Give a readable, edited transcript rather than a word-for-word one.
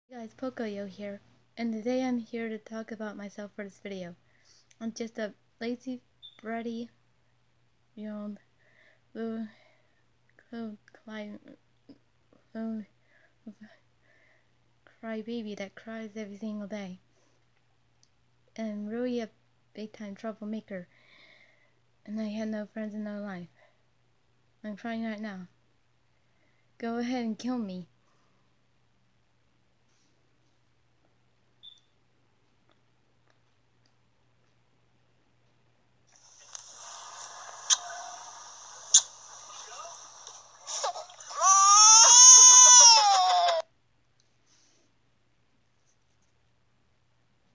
Hey guys, Pocoyo here, and today I'm here to talk about myself for this video. I'm just a lazy, bratty, little cry baby that cries every single day, and really a big time troublemaker, and I had no friends and no life. I'm crying right now. Go ahead and kill me.